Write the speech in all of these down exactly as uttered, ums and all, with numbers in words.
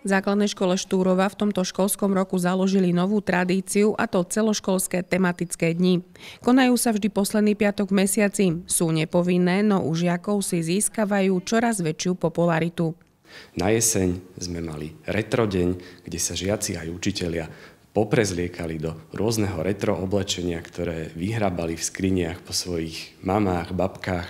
V základnej škole Štúrova v tomto školskom roku založili novú tradíciu, a to celoškolské tematické dni. Konajú sa vždy posledný piatok v mesiaci. Sú nepovinné, no u žiakov si získavajú čoraz väčšiu popularitu. Na jeseň sme mali retro deň, kde sa žiaci aj učitelia poprezliekali do rôzneho retro oblečenia, ktoré vyhrabali v skriniach po svojich mamách, babkách,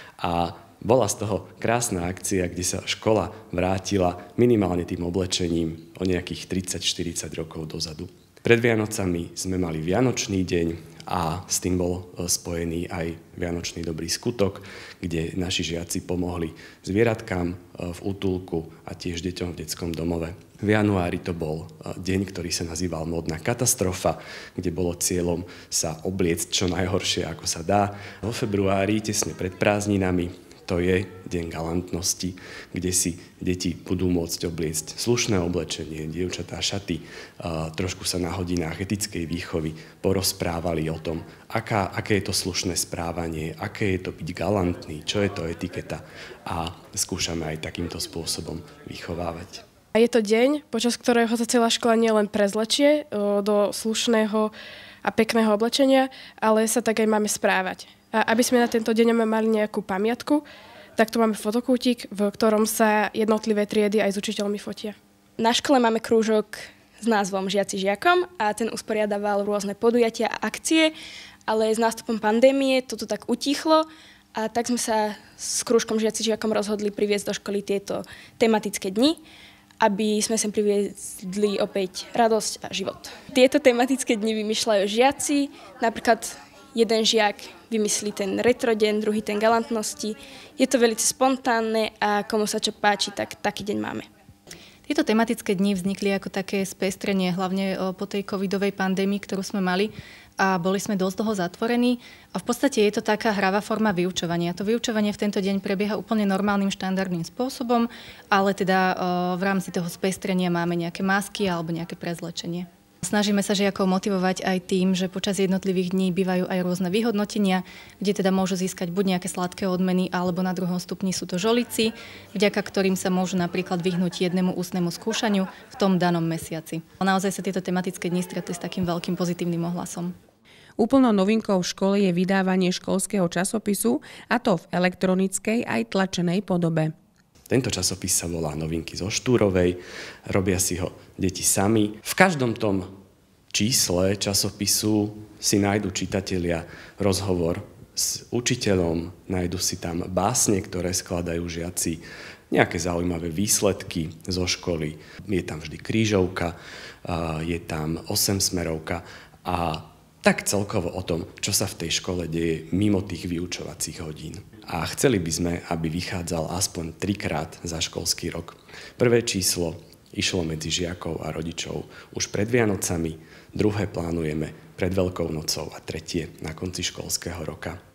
a bola z toho krásna akcia, kde sa škola vrátila minimálne tým oblečením o nejakých tridsať štyridsať rokov dozadu. Pred Vianocami sme mali Vianočný deň a s tým bol spojený aj Vianočný dobrý skutok, kde naši žiaci pomohli zvieratkám v útulku a tiež deťom v detskom domove. V januári to bol deň, ktorý sa nazýval Módna katastrofa, kde bolo cieľom sa obliecť čo najhoršie, ako sa dá. Vo februári, tesne pred prázdninami, to je deň galantnosti, kde si deti budú môcť obliecť slušné oblečenie, dievčatá šaty, trošku sa na hodinách etickej výchovy porozprávali o tom, aká, aké je to slušné správanie, aké je to byť galantný, čo je to etiketa, a skúšame aj takýmto spôsobom vychovávať. A je to deň, počas ktorého sa celá škola nielen prezlečie do slušného a pekného oblečenia, ale sa tak aj máme správať. A aby sme na tento deň mali nejakú pamiatku, tak tu máme fotokútik, v ktorom sa jednotlivé triedy aj s učiteľmi fotia. Na škole máme krúžok s názvom Žiaci žiakom a ten usporiadaval rôzne podujatia a akcie, ale s nástupom pandémie toto tak utíchlo a tak sme sa s krúžkom Žiaci žiakom rozhodli priviesť do školy tieto tematické dni, aby sme sem priviedli opäť radosť a život. Tieto tematické dni vymýšľajú žiaci, napríklad jeden žiak vymyslí ten retro deň, druhý ten galantnosti. Je to veľmi spontánne a komu sa čo páči, tak taký deň máme. Tieto tematické dni vznikli ako také spestrenie, hlavne po tej covidovej pandémii, ktorú sme mali, a boli sme dosť dlho zatvorení. A v podstate je to taká hravá forma vyučovania. To vyučovanie v tento deň prebieha úplne normálnym, štandardným spôsobom, ale teda v rámci toho spestrenia máme nejaké masky alebo nejaké prezlečenie. Snažíme sa žiakov motivovať aj tým, že počas jednotlivých dní bývajú aj rôzne vyhodnotenia, kde teda môžu získať buď nejaké sladké odmeny, alebo na druhom stupni sú to žolíci, vďaka ktorým sa môžu napríklad vyhnúť jednému ústnemu skúšaniu v tom danom mesiaci. Naozaj sa tieto tematické dni stretli s takým veľkým pozitívnym ohlasom. Úplnou novinkou v škole je vydávanie školského časopisu, a to v elektronickej aj tlačenej podobe. Tento časopis sa volá Novinky zo Štúrovej, robia si ho deti sami. V každom tom čísle časopisu si nájdu čitatelia rozhovor s učiteľom, nájdu si tam básne, ktoré skladajú žiaci, nejaké zaujímavé výsledky zo školy. Je tam vždy krížovka, je tam osemsmerovka a tak celkovo o tom, čo sa v tej škole deje mimo tých vyučovacích hodín. A chceli by sme, aby vychádzal aspoň trikrát za školský rok. Prvé číslo išlo medzi žiakov a rodičov už pred Vianocami, druhé plánujeme pred Veľkou nocou a tretie na konci školského roka.